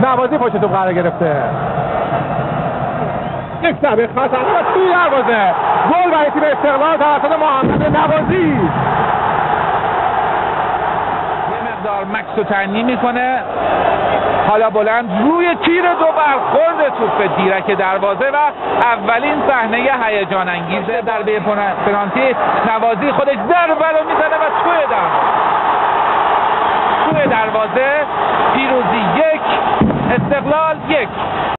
نوازی پشت توپ قرار گرفته. یک ضربه خطرناک توی دروازه. گل برای تیم استقلال توسط محمد نوازی. مکس رو تنظیم میکنه، حالا بلند روی تیر دو برخورد توپ دیرک دروازه و اولین صحنه هیجان انگیزه ضربه پنالتی. نوازی خودش ضربه رو میزنه و توی دروازه. پیروزی 1 استقلال 1.